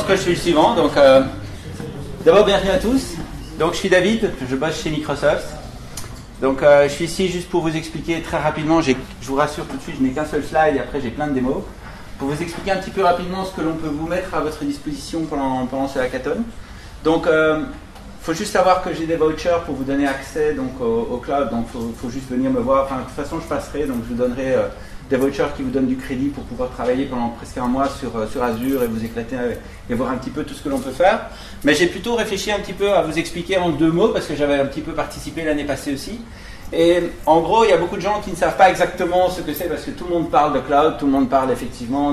que je suis le suivant. Donc, d'abord, bienvenue à tous. Donc, je suis David, je bosse chez Microsoft. Donc, je suis ici juste pour vous expliquer très rapidement. Je vous rassure tout de suite, je n'ai qu'un seul slide et après j'ai plein de démos. Pour vous expliquer un petit peu rapidement ce que l'on peut vous mettre à votre disposition pendant ce hackathon. Donc, faut juste savoir que j'ai des vouchers pour vous donner accès donc, au cloud. Donc, faut juste venir me voir. Enfin, de toute façon, je passerai. Donc, je vous donnerai des vouchers qui vous donnent du crédit pour pouvoir travailler pendant presque un mois sur Azure et vous éclater et voir un petit peu tout ce que l'on peut faire. Mais j'ai plutôt réfléchi un petit peu à vous expliquer en 2 mots parce que j'avais un petit peu participé l'année passée aussi. Et en gros, il y a beaucoup de gens qui ne savent pas exactement ce que c'est parce que tout le monde parle de cloud, tout le monde parle effectivement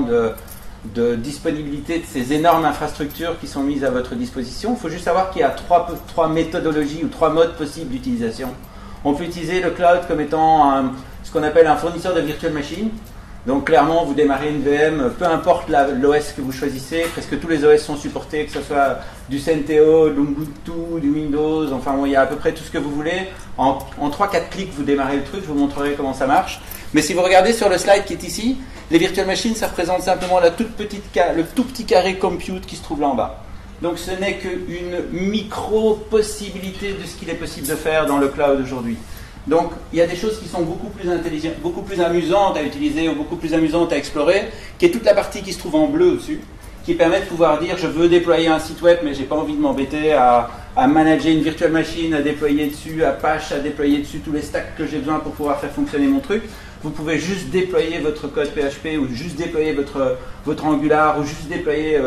de disponibilité de ces énormes infrastructures qui sont mises à votre disposition. Il faut juste savoir qu'il y a trois méthodologies ou 3 modes possibles d'utilisation. On peut utiliser le cloud comme étant ce qu'on appelle un fournisseur de virtual machine. Donc clairement, vous démarrez une VM, peu importe l'OS que vous choisissez, presque tous les OS sont supportés, que ce soit du CentOS, de l'Ubuntu, du Windows, enfin bon, il y a à peu près tout ce que vous voulez. En 3-4 clics, vous démarrez le truc, je vous montrerai comment ça marche. Mais si vous regardez sur le slide qui est ici, les virtual machines, ça représente simplement le tout petit carré compute qui se trouve là en bas. Donc ce n'est qu'une micro-possibilité de ce qu'il est possible de faire dans le cloud aujourd'hui. Donc il y a des choses qui sont beaucoup plus intelligentes, beaucoup plus amusantes à utiliser ou beaucoup plus amusantes à explorer, qui est toute la partie qui se trouve en bleu au-dessus, qui permet de pouvoir dire je veux déployer un site web mais j'ai pas envie de m'embêter à manager une virtual machine, à déployer dessus Apache, à déployer dessus tous les stacks que j'ai besoin pour pouvoir faire fonctionner mon truc. Vous pouvez juste déployer votre code PHP ou juste déployer votre Angular ou juste déployer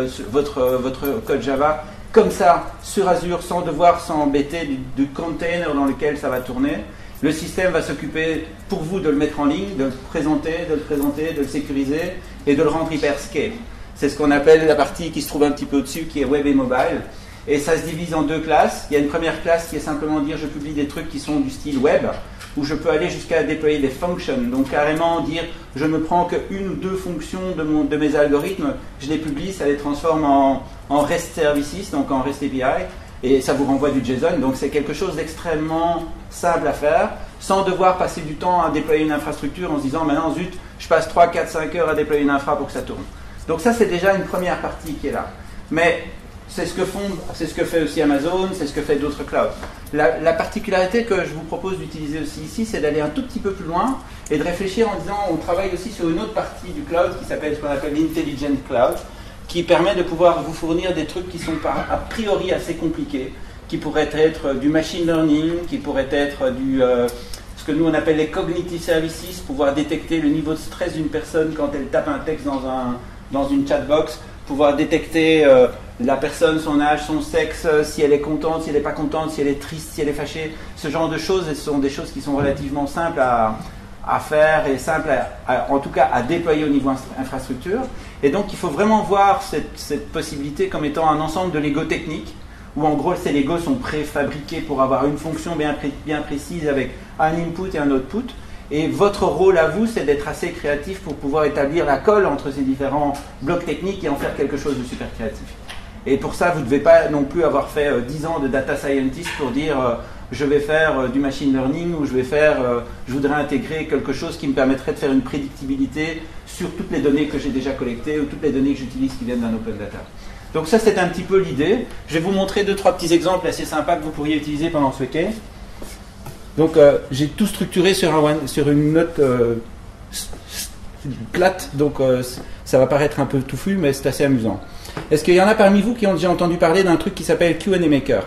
votre code Java comme ça sur Azure sans devoir s'embêter du container dans lequel ça va tourner. Le système va s'occuper pour vous de le mettre en ligne, de le présenter, de le sécuriser et de le rendre hyper scale. C'est ce qu'on appelle la partie qui se trouve un petit peu au-dessus qui est web et mobile. Et ça se divise en 2 classes. Il y a une première classe qui est simplement dire je publie des trucs qui sont du style web, où je peux aller jusqu'à déployer des functions. Donc carrément dire je ne prends que 1 ou 2 fonctions de mes algorithmes, je les publie, ça les transforme en REST services, donc en REST API, et ça vous renvoie du JSON. Donc c'est quelque chose d'extrêmement simple à faire, sans devoir passer du temps à déployer une infrastructure en se disant maintenant zut, je passe 3, 4, 5 heures à déployer une infra pour que ça tourne. Donc ça c'est déjà une première partie qui est là. Mais c'est ce que fait aussi Amazon, c'est ce que fait d'autres clouds. La particularité que je vous propose d'utiliser aussi ici, c'est d'aller un tout petit peu plus loin et de réfléchir en disant, on travaille aussi sur une autre partie du cloud qui s'appelle ce qu'on appelle l'Intelligent Cloud, qui permet de pouvoir vous fournir des trucs qui sont a priori assez compliqués, qui pourraient être du machine learning, qui pourraient être ce que nous on appelle les cognitive services, pouvoir détecter le niveau de stress d'une personne quand elle tape un texte dans une chatbox, pouvoir détecter la personne, son âge, son sexe, si elle est contente, si elle n'est pas contente, si elle est triste, si elle est fâchée. Ce genre de choses, ce sont des choses qui sont relativement simples à faire et simples en tout cas à déployer au niveau infrastructure. Et donc il faut vraiment voir cette possibilité comme étant un ensemble de Lego techniques, où en gros ces Legos sont préfabriqués pour avoir une fonction bien précise avec un input et un output. Et votre rôle à vous, c'est d'être assez créatif pour pouvoir établir la colle entre ces différents blocs techniques et en faire quelque chose de super créatif. Et pour ça, vous ne devez pas non plus avoir fait 10 ans de data scientist pour dire je vais faire du machine learning ou je voudrais intégrer quelque chose qui me permettrait de faire une prédictibilité sur toutes les données que j'ai déjà collectées ou toutes les données que j'utilise qui viennent d'un open data. Donc ça, c'est un petit peu l'idée. Je vais vous montrer 2-3 petits exemples assez sympas que vous pourriez utiliser pendant ce case. Donc j'ai tout structuré sur une note plate, donc ça va paraître un peu touffu, mais c'est assez amusant. Est-ce qu'il y en a parmi vous qui ont déjà entendu parler d'un truc qui s'appelle Q&A Maker?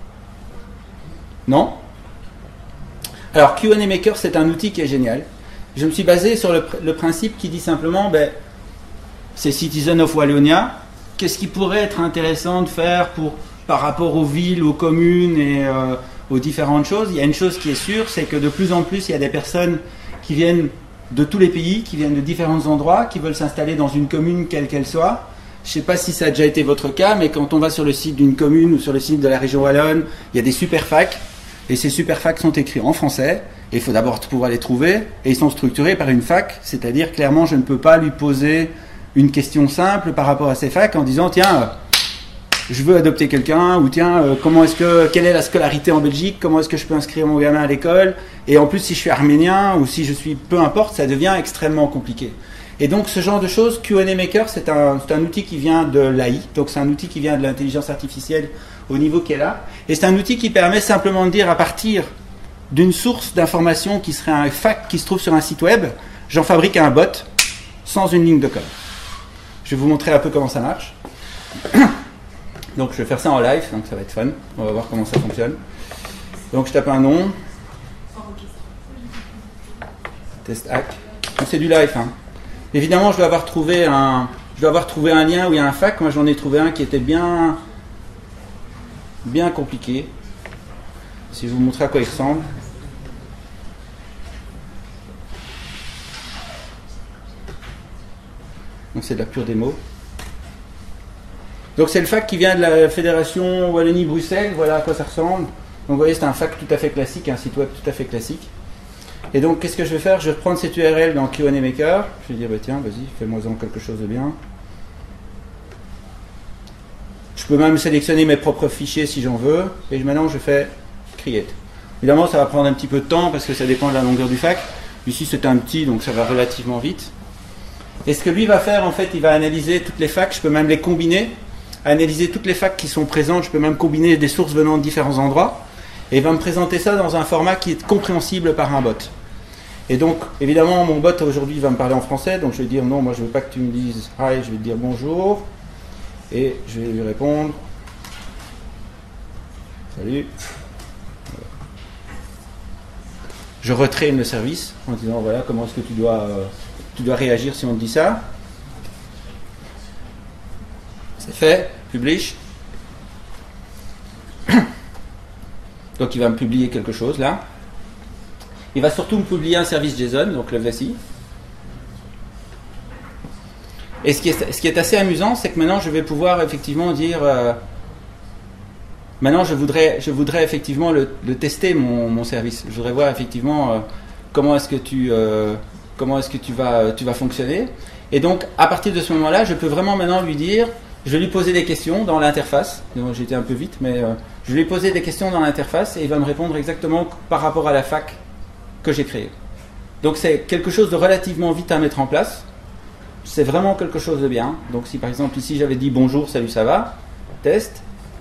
Non? Alors Q&A Maker, c'est un outil qui est génial. Je me suis basé sur le principe qui dit simplement, c'est Citizen of Wallonia, qu'est-ce qui pourrait être intéressant de faire par rapport aux villes, aux communes et aux différentes choses. Il y a une chose qui est sûre, c'est que de plus en plus, il y a des personnes qui viennent de tous les pays, qui viennent de différents endroits, qui veulent s'installer dans une commune quelle qu'elle soit. Je ne sais pas si ça a déjà été votre cas, mais quand on va sur le site d'une commune ou sur le site de la région wallonne, il y a des super facs, et ces super facs sont écrits en français, et il faut d'abord pouvoir les trouver, et ils sont structurés par une fac, c'est-à-dire clairement je ne peux pas lui poser une question simple par rapport à ces facs en disant tiens, je veux adopter quelqu'un, ou tiens, quelle est la scolarité en Belgique, comment est-ce que je peux inscrire mon gamin à l'école, et en plus si je suis arménien, ou si je suis, peu importe, ça devient extrêmement compliqué. Et donc ce genre de choses, Q&A Maker, c'est un outil qui vient de l'AI, donc c'est un outil qui vient de l'intelligence artificielle au niveau qu'elle a, et c'est un outil qui permet simplement de dire à partir d'une source d'information qui serait un fact qui se trouve sur un site web, j'en fabrique un bot sans une ligne de code. Je vais vous montrer un peu comment ça marche. Donc je vais faire ça en live, donc ça va être fun, on va voir comment ça fonctionne. Donc je tape un nom, test hack, c'est du live, hein. Évidemment, je dois avoir trouvé un lien où il y a un fac. Moi, j'en ai trouvé un qui était bien compliqué. Si je vous montre à quoi il ressemble. Donc, c'est de la pure démo. Donc, c'est le fac qui vient de la Fédération Wallonie-Bruxelles. Voilà à quoi ça ressemble. Donc, vous voyez, c'est un fac tout à fait classique, un site web tout à fait classique. Et donc, qu'est-ce que je vais faire? Je vais reprendre cette URL dans Q&A Maker. Je vais dire, bah, tiens, vas-y, fais-moi-en quelque chose de bien. Je peux même sélectionner mes propres fichiers si j'en veux. Et maintenant, je fais Create. Évidemment, ça va prendre un petit peu de temps parce que ça dépend de la longueur du fac. Ici, c'est un petit, donc ça va relativement vite. Et ce que lui va faire, en fait, il va analyser toutes les facs. Je peux même les combiner. Analyser toutes les facs qui sont présentes. Je peux même combiner des sources venant de différents endroits. Et il va me présenter ça dans un format qui est compréhensible par un bot. Et donc, évidemment, mon bot aujourd'hui va me parler en français, donc je vais dire non, moi je ne veux pas que tu me dises hi, je vais te dire bonjour, et je vais lui répondre salut. Je retraîne le service en disant voilà comment est-ce que tu dois réagir si on te dit ça. C'est fait, publish. Donc il va me publier quelque chose là. Il va surtout me publier un service JSON, donc le voici. Et ce qui est assez amusant, c'est que maintenant je vais pouvoir effectivement dire maintenant je voudrais effectivement le tester mon service. Je voudrais voir effectivement comment est-ce que tu vas fonctionner. Et donc à partir de ce moment-là, je peux vraiment maintenant lui dire, je vais lui poser des questions dans l'interface. J'ai été un peu vite, mais je vais lui poser des questions dans l'interface et il va me répondre exactement par rapport à la fac que j'ai créée. Donc c'est quelque chose de relativement vite à mettre en place. C'est vraiment quelque chose de bien. Donc si par exemple ici j'avais dit bonjour, salut, ça va, test.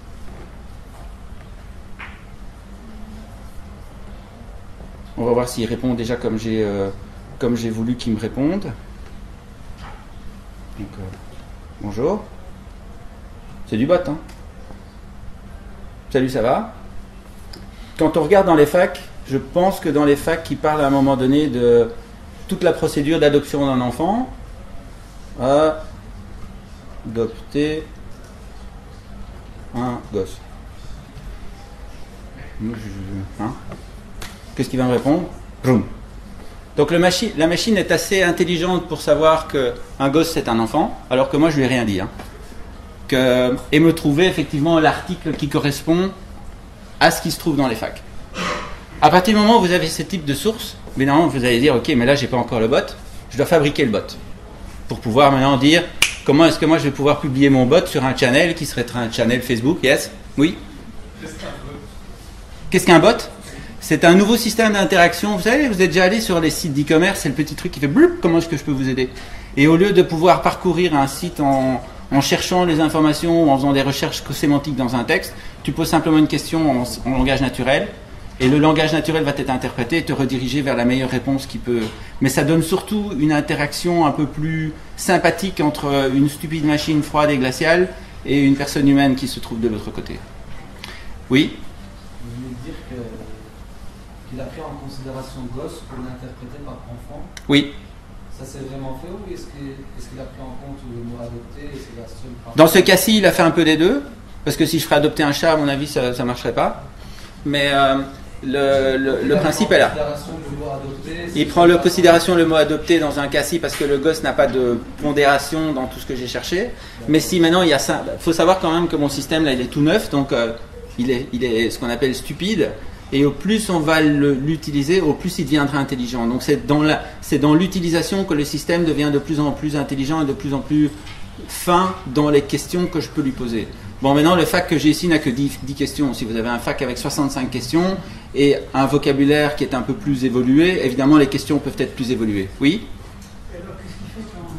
On va voir s'il répond déjà comme j'ai voulu qu'il me réponde. Donc bonjour. C'est du bot, hein. Salut, ça va? Quand on regarde dans les facs, je pense que dans les facs, ils parlent à un moment donné de toute la procédure d'adoption d'un enfant. Adopter un gosse. Hein? Qu'est-ce qu'il va me répondre? Vroom. Donc la machine est assez intelligente pour savoir qu'un gosse c'est un enfant, alors que moi je lui ai rien dit. Hein. Et me trouver effectivement l'article qui correspond à ce qui se trouve dans les facs. À partir du moment où vous avez ce type de source, évidemment vous allez dire ok, mais là j'ai pas encore le bot, je dois fabriquer le bot pour pouvoir maintenant dire comment est-ce que moi je vais pouvoir publier mon bot sur un channel qui serait un channel Facebook. Yes, oui. Qu'est-ce qu'un bot? C'est un nouveau système d'interaction. Vous savez, vous êtes déjà allé sur les sites d'e-commerce, c'est le petit truc qui fait bloup, comment est-ce que je peux vous aider? Et au lieu de pouvoir parcourir un site en cherchant les informations ou en faisant des recherches sémantiques dans un texte, tu poses simplement une question en langage naturel et le langage naturel va t'être interprété et te rediriger vers la meilleure réponse qui peut. Mais ça donne surtout une interaction un peu plus sympathique entre une stupide machine froide et glaciale et une personne humaine qui se trouve de l'autre côté. Oui? Vous voulez dire qu'il a pris en considération gosse pour l'interpréter par enfant? Oui. Ça s'est vraiment fait ou est-ce qu'il a pris en compte le mot adopté et c'est la seule part? Dans ce cas-ci, il a fait un peu des deux, parce que si je ferais adopter un chat, à mon avis, ça ne marcherait pas. Mais le principe est là. Il prend en considération le mot adopté dans un cas-ci parce que le gosse n'a pas de pondération dans tout ce que j'ai cherché. Mais si maintenant il y a ça, il faut savoir quand même que mon système là, il est tout neuf, donc il est ce qu'on appelle stupide. Et au plus on va l'utiliser, au plus il deviendra intelligent. Donc c'est dans l'utilisation que le système devient de plus en plus intelligent et de plus en plus fin dans les questions que je peux lui poser. Bon, maintenant, le fac que j'ai ici n'a que 10 questions. Si vous avez un fac avec 65 questions et un vocabulaire qui est un peu plus évolué, évidemment, les questions peuvent être plus évoluées. Oui? Alors, qu'est-ce qu'il fait quand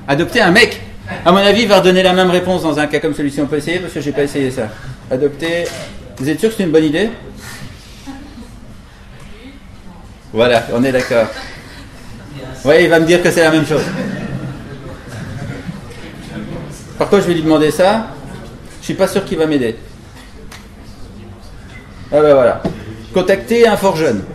Adopter un mec. À mon avis, il va redonner la même réponse dans un cas comme celui-ci. On peut essayer parce que j'ai pas essayé ça. Adopter. Vous êtes sûr que c'est une bonne idée? Voilà, on est d'accord. Oui, il va me dire que c'est la même chose. Par contre, je vais lui demander ça. Je suis pas sûr qu'il va m'aider. Ah ben voilà. Contacter un fort jeune.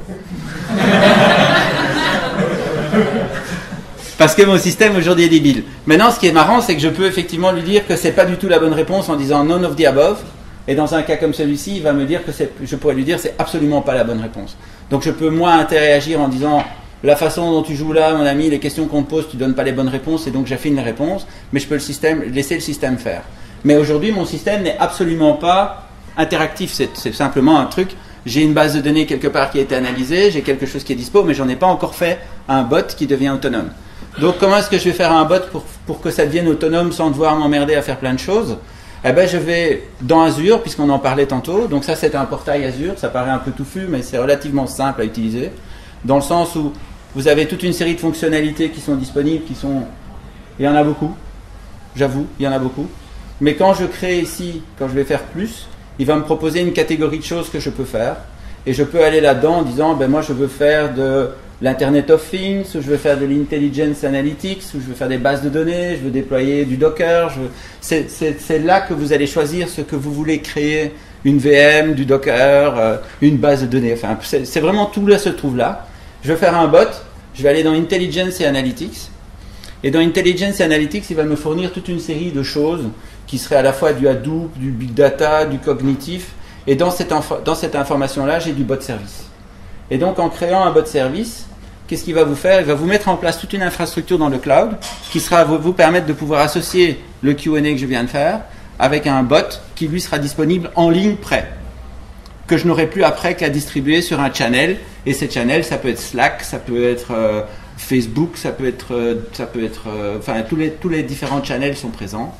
Parce que mon système aujourd'hui est débile. Maintenant, ce qui est marrant, c'est que je peux effectivement lui dire que c'est pas du tout la bonne réponse en disant none of the above. Et dans un cas comme celui-ci, il va me dire que je pourrais lui dire que c'est absolument pas la bonne réponse. Donc je peux moi interagir en disant la façon dont tu joues là, mon ami, les questions qu'on te pose, tu donnes pas les bonnes réponses et donc j'affine les réponses. Mais je peux laisser le système faire. Mais aujourd'hui, mon système n'est absolument pas interactif. C'est simplement un truc. J'ai une base de données quelque part qui a été analysée, j'ai quelque chose qui est dispo, mais j'en ai pas encore fait un bot qui devient autonome. Donc comment est-ce que je vais faire un bot pour que ça devienne autonome sans devoir m'emmerder à faire plein de choses? Eh ben je vais dans Azure, puisqu'on en parlait tantôt. Donc ça c'est un portail Azure, ça paraît un peu touffu, mais c'est relativement simple à utiliser. Dans le sens où vous avez toute une série de fonctionnalités qui sont disponibles, il y en a beaucoup, j'avoue, il y en a beaucoup. Mais quand je crée ici, quand je vais faire plus, il va me proposer une catégorie de choses que je peux faire. Et je peux aller là-dedans en disant, ben moi je veux faire de l'Internet of Things, ou je veux faire de l'Intelligence Analytics, ou je veux faire des bases de données, je veux déployer du Docker. C'est là que vous allez choisir ce que vous voulez créer, une VM, du Docker, une base de données. Enfin, c'est vraiment tout là se trouve là. Je vais faire un bot, je vais aller dans Intelligence et Analytics. Et dans Intelligence et Analytics, il va me fournir toute une série de choses qui seraient à la fois du Hadoop, du Big Data, du cognitif. Et dans cette information-là, j'ai du bot service. Et donc, en créant un bot service, qu'est-ce qu'il va vous faire? Il va vous mettre en place toute une infrastructure dans le cloud qui sera vous permettre de pouvoir associer le Q&A que je viens de faire avec un bot qui, lui, sera disponible en ligne prêt. Que je n'aurai plus après qu'à distribuer sur un channel. Et ces channels, ça peut être Slack, ça peut être Facebook, ça peut être enfin, tous les différents channels sont présents.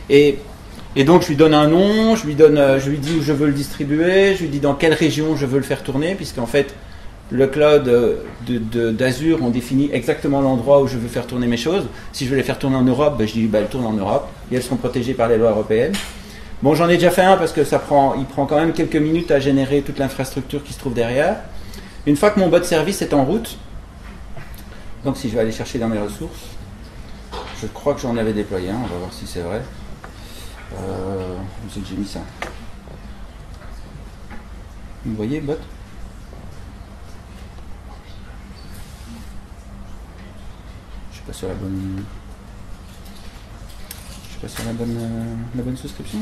Et donc je lui donne un nom, je lui dis où je veux le distribuer, je lui dis dans quelle région je veux le faire tourner, puisqu'en fait le cloud d'Azure, on définit exactement l'endroit où je veux faire tourner mes choses. Si je veux les faire tourner en Europe, ben je dis elles tournent en Europe et elles sont protégées par les lois européennes. Bon, j'en ai déjà fait un parce que il prend quand même quelques minutes à générer toute l'infrastructure qui se trouve derrière. Une fois que mon bot service est en route, donc si je vais aller chercher dans mes ressources, je crois que j'en avais déployé un, on va voir si c'est vrai. Où c'est que j'ai mis ça? Vous voyez, bot? Je suis pas sur la bonne souscription.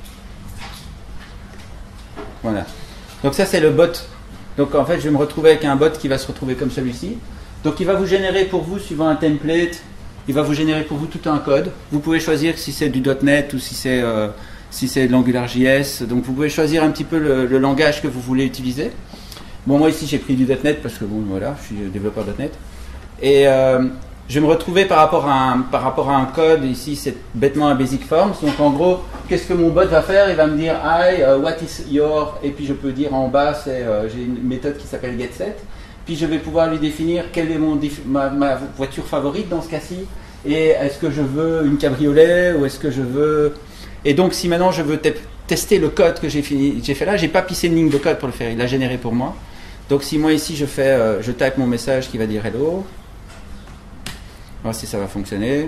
Voilà. Donc ça c'est le bot. Donc en fait je vais me retrouver avec un bot qui va se retrouver comme celui-ci. Donc il va vous générer pour vous, suivant un template, il va vous générer pour vous tout un code. Vous pouvez choisir si c'est du .NET ou si c'est de l'AngularJS. Donc vous pouvez choisir un petit peu le langage que vous voulez utiliser. Bon, moi ici j'ai pris du .NET parce que bon voilà, je suis développeur .NET. Et je vais me retrouver par rapport à un code. Ici c'est bêtement un basic forms. Donc en gros, qu'est-ce que mon bot va faire? Il va me dire hi, what is your, et puis je peux dire en bas, j'ai une méthode qui s'appelle getSet. Puis je vais pouvoir lui définir quelle est ma voiture favorite dans ce cas-ci. Et est-ce que je veux une cabriolet ou est-ce que je veux... Et donc si maintenant je veux tester le code que j'ai fait là, j'ai pas pissé une ligne de code pour le faire, il l'a généré pour moi. Donc si moi ici je type mon message qui va dire hello, on va voir si ça va fonctionner.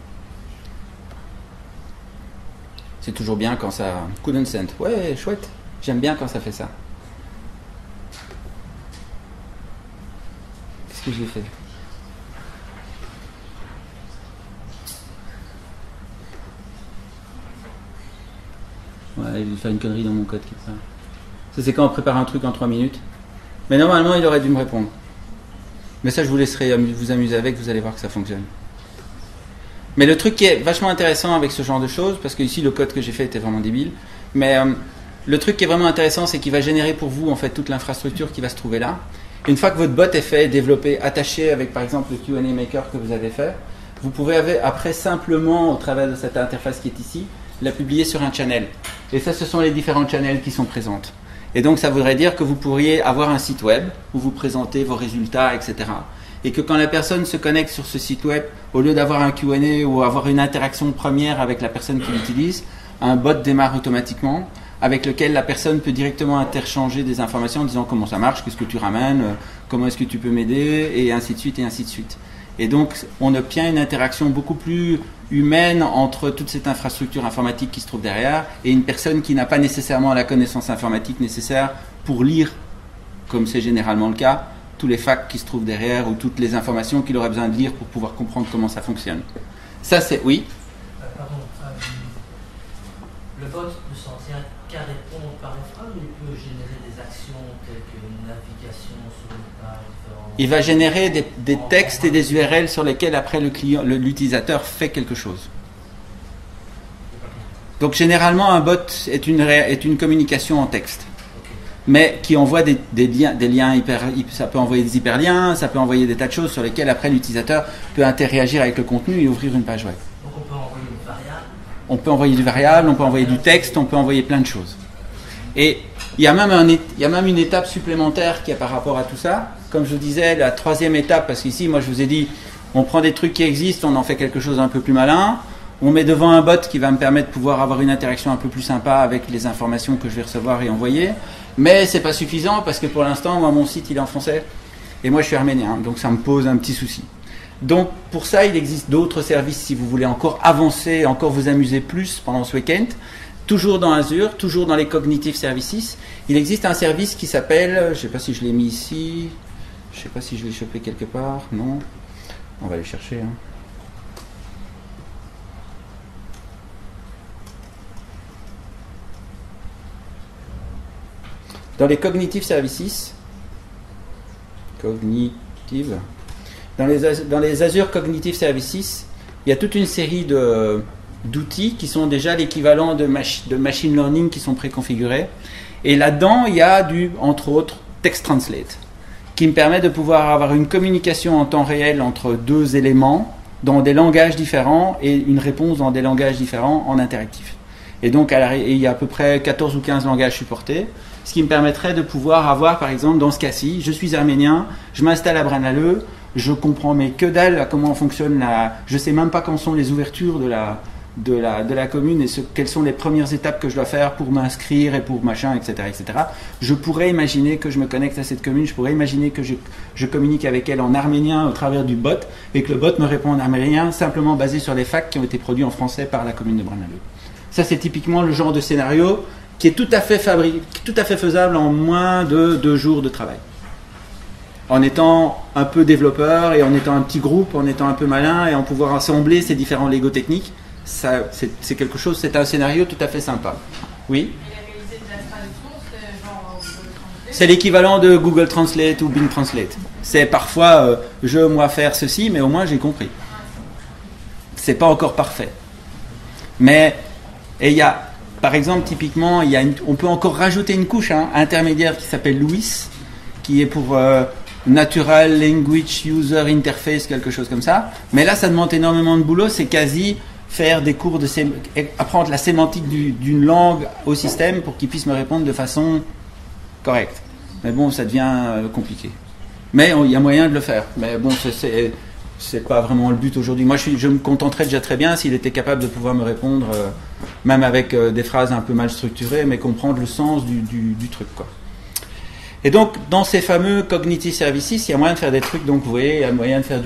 C'est toujours bien quand ça... Couldn't send. Ouais, chouette. J'aime bien quand ça fait ça. Qu'est-ce que j'ai fait? Ouais, je vais faire une connerie dans mon code qui parle. Ça c'est quand on prépare un truc en 3 minutes. Mais normalement il aurait dû me répondre. Mais ça je vous laisserai vous amuser avec, vous allez voir que ça fonctionne. Mais le truc qui est vachement intéressant avec ce genre de choses, parce que ici le code que j'ai fait était vraiment débile, mais le truc qui est vraiment intéressant, c'est qu'il va générer pour vous en fait toute l'infrastructure qui va se trouver là. Une fois que votre bot est fait, développé, attaché avec par exemple le Q&A Maker que vous avez fait, vous pouvez après simplement, au travers de cette interface qui est ici, la publier sur un channel. Et ça, ce sont les différents channels qui sont présentes. Et donc ça voudrait dire que vous pourriez avoir un site web où vous présentez vos résultats, etc. et que quand la personne se connecte sur ce site web, au lieu d'avoir un Q&A ou avoir une interaction première avec la personne qui l'utilise, un bot démarre automatiquement avec lequel la personne peut directement interchanger des informations en disant comment ça marche, qu'est-ce que tu ramènes, comment est-ce que tu peux m'aider, et ainsi de suite, et ainsi de suite. Et donc, on obtient une interaction beaucoup plus humaine entre toute cette infrastructure informatique qui se trouve derrière et une personne qui n'a pas nécessairement la connaissance informatique nécessaire pour lire, comme c'est généralement le cas, tous les facts qui se trouvent derrière ou toutes les informations qu'il aurait besoin de lire pour pouvoir comprendre comment ça fonctionne. Ça, c'est... Oui. Pardon. Le bot ne s'en tient qu'à répondre par une phrase ou il peut générer des actions telles qu'une navigation sur une page différente? Il va générer des textes et des URL sur lesquels après l'utilisateur fait quelque chose. Donc généralement un bot est une communication en texte, mais qui envoie des liens ça peut envoyer des hyperliens, ça peut envoyer des tas de choses sur lesquelles après l'utilisateur peut interagir avec le contenu et ouvrir une page web. Donc on peut envoyer une variable. On peut envoyer du variable, on peut envoyer du texte, on peut envoyer plein de choses. Et il y a même une étape supplémentaire qui est par rapport à tout ça. Comme je vous disais, la troisième étape, parce qu'ici, moi je vous ai dit, on prend des trucs qui existent, on en fait quelque chose d'un peu plus malin, on met devant un bot qui va me permettre de pouvoir avoir une interaction un peu plus sympa avec les informations que je vais recevoir et envoyer. Mais c'est pas suffisant parce que pour l'instant, moi mon site il est en français et moi je suis arménien, donc ça me pose un petit souci. Donc pour ça, il existe d'autres services si vous voulez encore avancer, encore vous amuser plus pendant ce week-end. Toujours dans Azure, toujours dans les Cognitive Services, il existe un service qui s'appelle, je ne sais pas si je l'ai mis ici, je ne sais pas si je l'ai chopé quelque part, non, on va aller chercher. Hein. Dans les Cognitive Services, dans les Azure Cognitive Services, il y a toute une série d'outils qui sont déjà l'équivalent de machine learning qui sont préconfigurés. Et là-dedans, il y a entre autres, Text Translate, qui me permet de pouvoir avoir une communication en temps réel entre deux éléments dans des langages différents et une réponse dans des langages différents en interactif. Et donc, il y a à peu près 14 ou 15 langages supportés, ce qui me permettrait de pouvoir avoir, par exemple, dans ce cas-ci, je suis arménien, je m'installe à Braine-l'Alleud, je comprends mais que dalle à comment fonctionne je sais même pas quand sont les ouvertures de la commune et quelles sont les premières étapes que je dois faire pour m'inscrire et pour machin, etc., etc. Je pourrais imaginer que je me connecte à cette commune, je pourrais imaginer que je communique avec elle en arménien au travers du bot et que le bot me répond en arménien simplement basé sur les facts qui ont été produits en français par la commune de Braine-l'Alleud. Ça, c'est typiquement le genre de scénario qui est tout à fait faisable en moins de 2 jours de travail. En étant un peu développeur et en étant un petit groupe, en étant un peu malin et en pouvoir assembler ces différents Lego techniques, c'est quelque chose, c'est un scénario tout à fait sympa. Oui ? Et la qualité de la traduction, c'est genre Google Translate ? C'est l'équivalent de Google Translate ou Bing Translate. C'est parfois, moi faire ceci, mais au moins j'ai compris. C'est pas encore parfait. Mais, et il y a, par exemple, typiquement, on peut encore rajouter une couche intermédiaire qui s'appelle LUIS, qui est pour Natural Language User Interface, quelque chose comme ça. Mais là, ça demande énormément de boulot. C'est quasi faire des cours apprendre la sémantique d'une langue au système pour qu'il puisse me répondre de façon correcte. Mais bon, ça devient compliqué. Mais il y a moyen de le faire. Mais bon, c'est pas vraiment le but aujourd'hui. Moi, je me contenterais déjà très bien s'il était capable de pouvoir me répondre, même avec des phrases un peu mal structurées, mais comprendre le sens du truc, quoi. Et donc, dans ces fameux Cognitive Services, il y a moyen de faire des trucs. Donc, vous voyez, il y a moyen de faire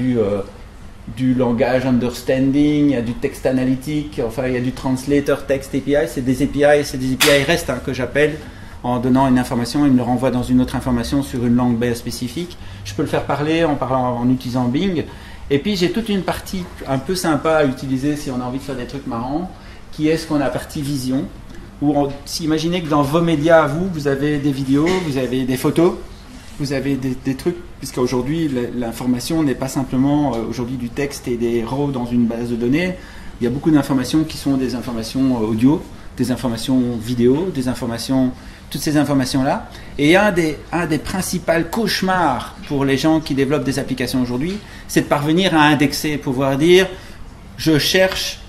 du langage understanding, il y a du texte analytique, enfin, il y a du translator text API. C'est des API REST que j'appelle en donnant une information, il me le renvoie dans une autre information sur une langue base spécifique. Je peux le faire parler en utilisant Bing. Et puis, j'ai toute une partie un peu sympa à utiliser si on a envie de faire des trucs marrants, qui est ce qu'on a partie vision. Imaginez que dans vos médias à vous avez des vidéos, vous avez des photos, vous avez des trucs, puisqu'aujourd'hui l'information n'est pas simplement aujourd'hui du texte et des raws dans une base de données. Il y a beaucoup d'informations qui sont des informations audio, des informations vidéo, toutes ces informations-là. Et un des principaux cauchemars pour les gens qui développent des applications aujourd'hui, c'est de parvenir à indexer, pouvoir dire je cherche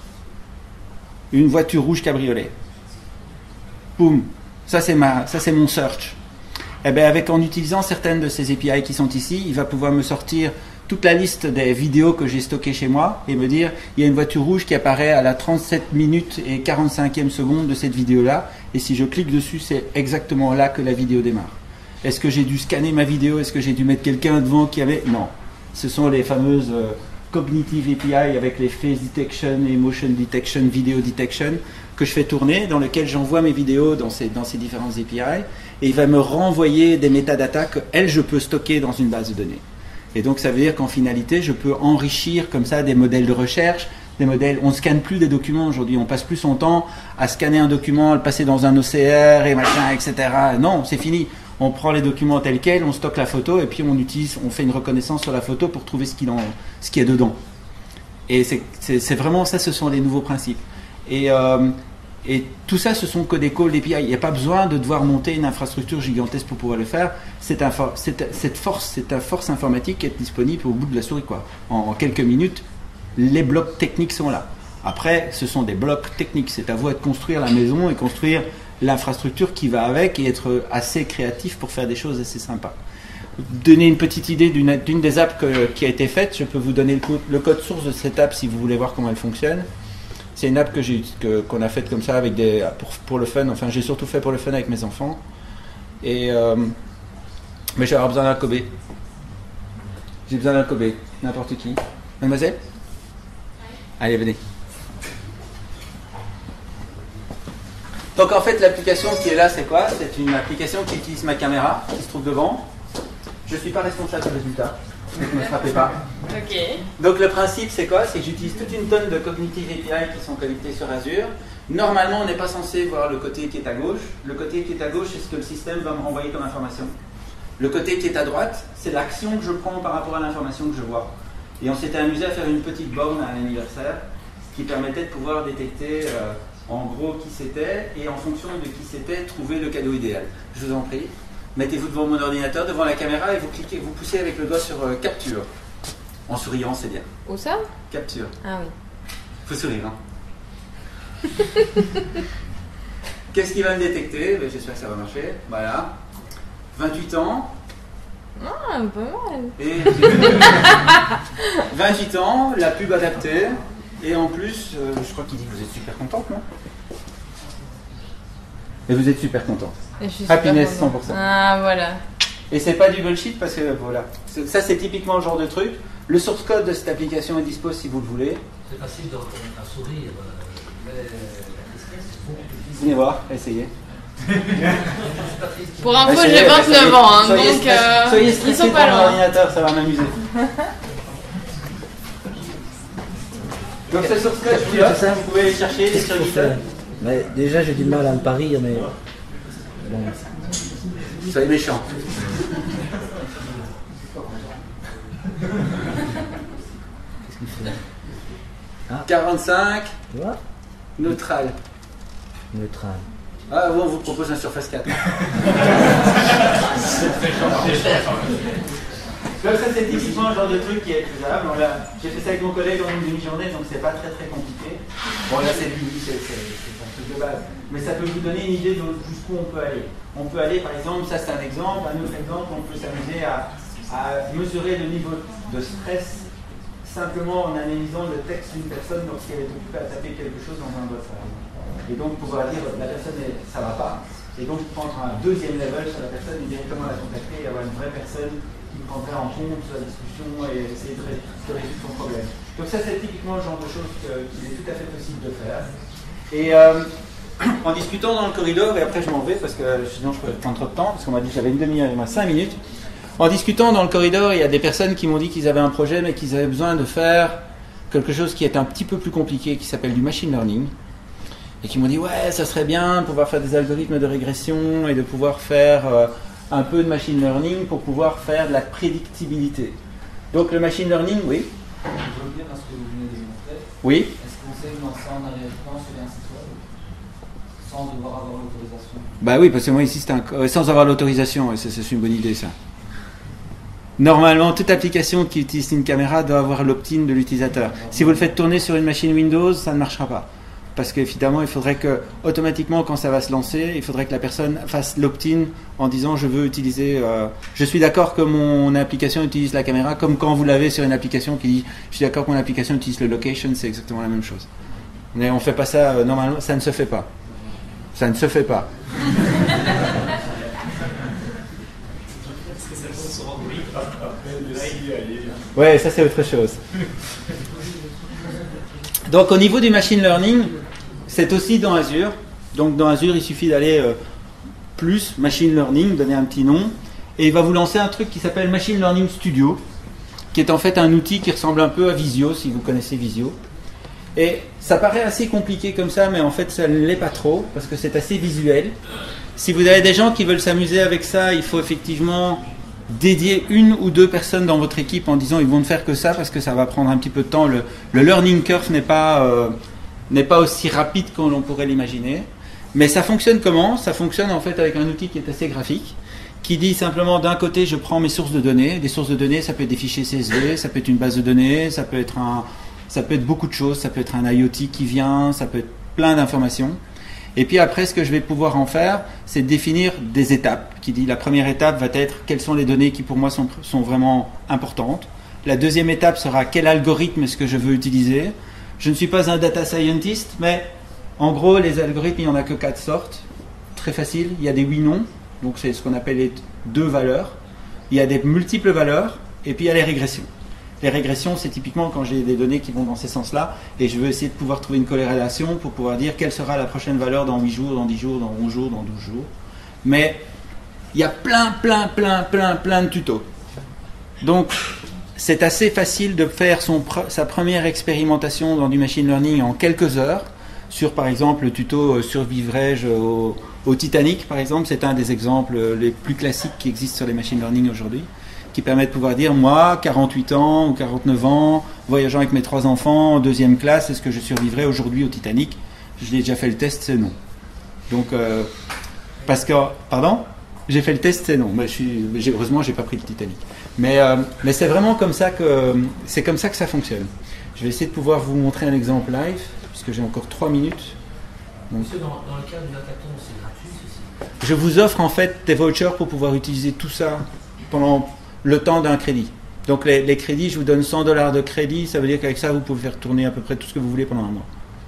une voiture rouge cabriolet. Boum, ça c'est mon search. Eh bien, en utilisant certaines de ces API qui sont ici, il va pouvoir me sortir toute la liste des vidéos que j'ai stockées chez moi et me dire, il y a une voiture rouge qui apparaît à la 37 minutes et 45e seconde de cette vidéo-là, et si je clique dessus, c'est exactement là que la vidéo démarre. Est-ce que j'ai dû scanner ma vidéo? Est-ce que j'ai dû mettre quelqu'un devant qui avait... Non. Ce sont les fameuses Cognitive API avec les Face Detection et Motion Detection, Video Detection, que je fais tourner, dans lequel j'envoie mes vidéos dans ces différentes API, et il va me renvoyer des métadatas que, je peux stocker dans une base de données. Et donc ça veut dire qu'en finalité, je peux enrichir comme ça des modèles de recherche, des modèles. On ne scanne plus des documents aujourd'hui, on passe plus son temps à scanner un document, le passer dans un OCR et machin, etc. Non, c'est fini. On prend les documents tels quels, on stocke la photo et puis on fait une reconnaissance sur la photo pour trouver ce qu'il y a dedans. Et c'est vraiment ça, ce sont les nouveaux principes. Et tout ça, ce sont que des calls d'API. Il n'y a pas besoin de devoir monter une infrastructure gigantesque pour pouvoir le faire. C'est cette force informatique qui est disponible au bout de la souris, quoi. En quelques minutes, les blocs techniques sont là. Après, ce sont des blocs techniques. C'est à vous de construire la maison et construire l'infrastructure qui va avec et être assez créatif pour faire des choses assez sympas. Donner une petite idée d'une des apps qui a été faite. Je peux vous donner le code source de cette app si vous voulez voir comment elle fonctionne. C'est une app qu'on a faite comme ça avec pour le fun. Enfin, j'ai surtout fait pour le fun avec mes enfants. Mais j'ai besoin d'un Kobe. J'ai besoin d'un Kobe. N'importe qui. Mademoiselle ? Allez, venez. Donc en fait, l'application qui est là, c'est quoi? C'est une application qui utilise ma caméra, qui se trouve devant. Je ne suis pas responsable du résultat. Ne me frappez pas. Ok. Donc le principe c'est quoi? C'est que j'utilise toute une tonne de Cognitive API qui sont connectées sur Azure. Normalement on n'est pas censé voir le côté qui est à gauche. Le côté qui est à gauche c'est ce que le système va me renvoyer comme information. Le côté qui est à droite c'est l'action que je prends par rapport à l'information que je vois. Et on s'était amusé à faire une petite borne à l'anniversaire qui permettait de pouvoir détecter en gros qui c'était et en fonction de qui c'était trouver le cadeau idéal. Je vous en prie. Mettez-vous devant mon ordinateur, devant la caméra et vous poussez avec le doigt sur capture. En souriant, c'est bien. Où ça? Capture. Ah oui. Faut sourire, hein. Qu'est-ce qu'il va me détecter? J'espère que ça va marcher. Voilà. 28 ans. Ah, pas mal. Et 28 ans, la pub adaptée. Et en plus, je crois qu'il dit que vous êtes super contente, non? Et vous êtes super contente. Happiness 100%. Ah, voilà. Et c'est pas du bullshit parce que voilà. Ça, c'est typiquement le genre de truc. Le source code de cette application est dispo si vous le voulez. C'est facile de reconnaître un sourire, mais la tristesse, c'est beaucoup plus difficile. Venez voir, essayez. Pour info, j'ai 29 ans, hein, donc soyez ils stressés sont par pas loin. l'ordinateur, ça va m'amuser. Donc ce source code, je vous l'offre, vous pouvez les chercher, les sur GitHub. Mais déjà, j'ai du mal à me parier, mais bon. Soyez méchants. Qu'est-ce qu'il fait? Ah. 45, Tu vois? neutral. Neutral. Ah, on vous propose un Surface 4. Donc ça c'est typiquement le genre de truc qui est faisable. J'ai fait ça avec mon collègue en une demi-journée, donc c'est pas très compliqué. Bon là c'est un truc de base. Mais ça peut vous donner une idée de jusqu'où on peut aller. On peut aller par exemple, ça c'est un exemple, un autre exemple, on peut s'amuser à mesurer le niveau de stress simplement en analysant le texte d'une personne lorsqu'elle est occupée à taper quelque chose dans un boîte. Et donc pouvoir dire la personne ça va pas. Et donc prendre un deuxième level sur la personne et directement la contacter et avoir une vraie personne qui prendrait en compte la discussion et essayer de résoudre son problème. Donc ça c'est typiquement le genre de choses qu'il est tout à fait possible de faire. Et en discutant dans le corridor, et après je m'en vais parce que sinon je pourrais prendre trop de temps, parce qu'on m'a dit que j'avais une demi-heure, il m'a 5 minutes. En discutant dans le corridor, il y a des personnes qui m'ont dit qu'ils avaient un projet mais qu'ils avaient besoin de faire quelque chose qui est un petit peu plus compliqué, qui s'appelle du machine learning. Et qui m'ont dit ouais ça serait bien de pouvoir faire des algorithmes de régression et de pouvoir faire un peu de machine learning pour pouvoir faire de la prédictibilité. Donc le machine learning, oui. Je veux dire à ce que vous venez de démontrer. Oui. Est-ce qu'on sait lancer en arrière-plan sur un site web sans devoir avoir l'autorisation? Bah oui, parce que moi ici c'est sans avoir l'autorisation, et c'est une bonne idée ça. Normalement, toute application qui utilise une caméra doit avoir l'opt-in de l'utilisateur. Si vous le faites tourner sur une machine Windows, ça ne marchera pas. parce qu'évidemment, il faudrait que, automatiquement, quand ça va se lancer, il faudrait que la personne fasse l'opt-in en disant je veux utiliser, je suis d'accord que mon application utilise la caméra, comme quand vous l'avez sur une application qui dit je suis d'accord que mon application utilise le location, c'est exactement la même chose. Mais on ne fait pas ça, normalement, ça ne se fait pas. Ça ne se fait pas. Ouais, ça c'est autre chose. Donc au niveau du machine learning, c'est aussi dans Azure. Donc dans Azure, il suffit d'aller plus machine learning, donner un petit nom, et il va vous lancer un truc qui s'appelle Machine Learning Studio, qui est en fait un outil qui ressemble un peu à Visio, si vous connaissez Visio. Et ça paraît assez compliqué comme ça, mais en fait ça ne l'est pas trop, parce que c'est assez visuel. Si vous avez des gens qui veulent s'amuser avec ça, il faut effectivement dédier une ou deux personnes dans votre équipe en disant ils vont ne faire que ça parce que ça va prendre un petit peu de temps. Le learning curve n'est pas aussi rapide qu'on l'on pourrait l'imaginer. Mais ça fonctionne comment? Ça fonctionne en fait avec un outil qui est assez graphique, qui dit simplement d'un côté je prends mes sources de données. Des sources de données, ça peut être des fichiers CSV, ça peut être une base de données, ça peut être beaucoup de choses, ça peut être un IoT qui vient, ça peut être plein d'informations. Et puis après, ce que je vais pouvoir en faire, c'est définir des étapes. Qui dit la première étape va être quelles sont les données qui pour moi sont vraiment importantes. La deuxième étape sera quel algorithme est-ce que je veux utiliser. Je ne suis pas un data scientist, mais en gros, les algorithmes, il n'y en a que 4 sortes. Très facile, il y a des oui-non, donc c'est ce qu'on appelle les 2 valeurs. Il y a des multiples valeurs, et puis il y a les régressions. Les régressions, c'est typiquement quand j'ai des données qui vont dans ces sens-là, et je veux essayer de pouvoir trouver une corrélation pour pouvoir dire quelle sera la prochaine valeur dans 8 jours, dans 10 jours, dans 11 jours, dans 12 jours. Mais il y a plein de tutos. Donc, c'est assez facile de faire sa première expérimentation dans du machine learning en quelques heures. Sur, par exemple, le tuto survivrai-je au Titanic, par exemple, c'est un des exemples les plus classiques qui existent sur les machine learning aujourd'hui, qui permet de pouvoir dire, moi, 48 ans ou 49 ans, voyageant avec mes 3 enfants en 2e classe, est-ce que je survivrai aujourd'hui au Titanic? Je l'ai déjà fait le test, c'est non. Donc, parce que, pardon? J'ai fait le test, c'est non. Mais heureusement, j'ai pas pris le Titanic. Mais c'est vraiment comme ça que ça fonctionne. Je vais essayer de pouvoir vous montrer un exemple live, puisque j'ai encore 3 minutes. Donc, Monsieur, dans le cas du hackathon, c'est gratuit ceci? je vous offre en fait des vouchers pour pouvoir utiliser tout ça pendant le temps d'un crédit. Donc les crédits, je vous donne $100 de crédit, ça veut dire qu'avec ça, vous pouvez faire tourner à peu près tout ce que vous voulez pendant un mois.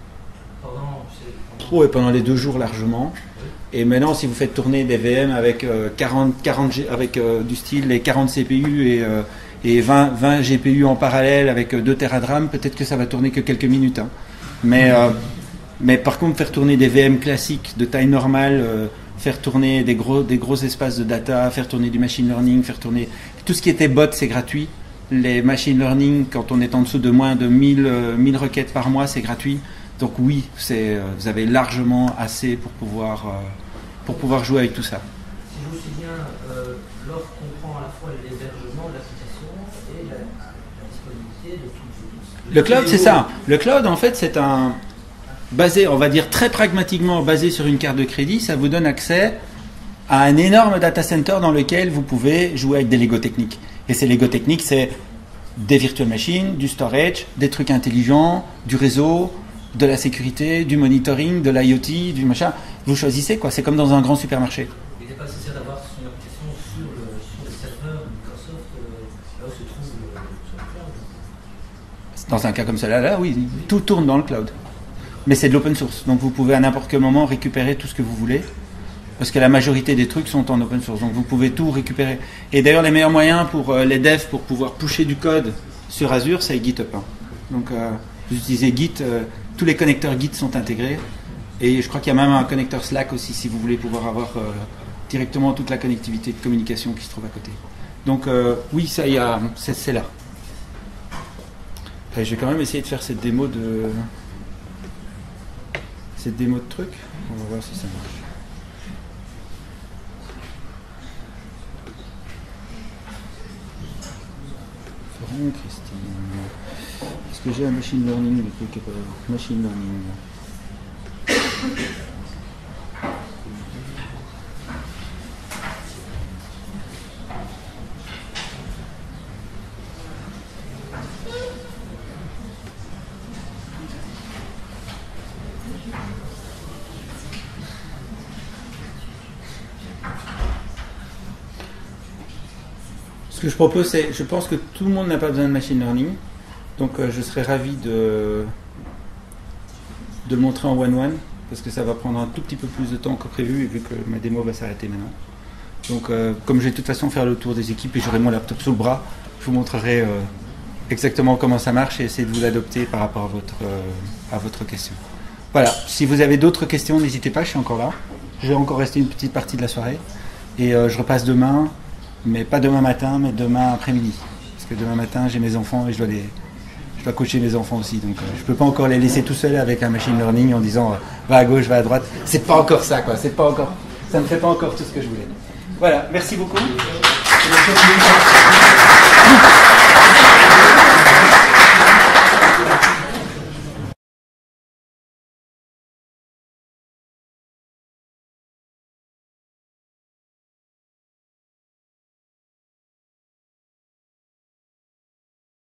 Oui, pendant les 2 jours largement. Et maintenant, si vous faites tourner des VM avec du style les 40 CPU et 20 GPU en parallèle avec 2 Tera de RAM, peut-être que ça va tourner que quelques minutes. Hein. Mais par contre, faire tourner des VM classiques de taille normale, faire tourner des gros espaces de data, faire tourner du machine learning, faire tourner tout ce qui était bot, c'est gratuit. Les machine learning, quand on est en dessous de moins de 1000 requêtes par mois, c'est gratuit. Donc oui, vous avez largement assez pour pouvoir jouer avec tout ça. Si je me souviens, l'offre comprend à la fois l'hébergement de l'application et la disponibilité de tout. Le cloud, c'est ça. Le cloud, en fait, c'est basé, on va dire très pragmatiquement, basé sur une carte de crédit, ça vous donne accès à un énorme data center dans lequel vous pouvez jouer avec des Lego techniques. Et ces Lego techniques, c'est des virtual machines, du storage, des trucs intelligents, du réseau, de la sécurité, du monitoring, de l'IoT, du machin. Vous choisissez quoi, c'est comme dans un grand supermarché. Il n'est pas nécessaire d'avoir son application sur le serveur Microsoft, là où se trouve sur le cloud. Dans un cas comme cela, oui, tout tourne dans le cloud. Mais c'est de l'open source, donc vous pouvez à n'importe quel moment récupérer tout ce que vous voulez, parce que la majorité des trucs sont en open source, donc vous pouvez tout récupérer. Et d'ailleurs, les meilleurs moyens pour les devs pour pouvoir pusher du code sur Azure, c'est GitHub. Hein. Donc vous utilisez Git, tous les connecteurs Git sont intégrés, et je crois qu'il y a même un connecteur Slack aussi, si vous voulez pouvoir avoir directement toute la connectivité de communication qui se trouve à côté. Donc oui, ça y a, c'est là. Et je vais quand même essayer de faire cette démo de truc. On va voir si ça marche. Florent, Christine. Est-ce que j'ai un machine learning, le truc est pas machine learning. que je propose, c'est, je pense que tout le monde n'a pas besoin de machine learning, donc je serais ravi de le montrer en one-one, parce que ça va prendre un tout petit peu plus de temps que prévu, et vu que ma démo va s'arrêter maintenant. Donc comme je vais de toute façon faire le tour des équipes et j'aurai mon laptop sous le bras, je vous montrerai exactement comment ça marche et essayer de vous l'adopter par rapport à votre question. Voilà, si vous avez d'autres questions, n'hésitez pas, je suis encore là. Je vais encore rester une petite partie de la soirée. Et je repasse demain, mais pas demain matin, mais demain après-midi. Parce que demain matin, j'ai mes enfants et je dois coacher mes enfants aussi. Donc je ne peux pas encore les laisser tout seuls avec un machine learning en disant va à gauche, va à droite. C'est pas encore ça, quoi. C'est pas encore, ça ne fait pas encore tout ce que je voulais. Voilà, merci beaucoup.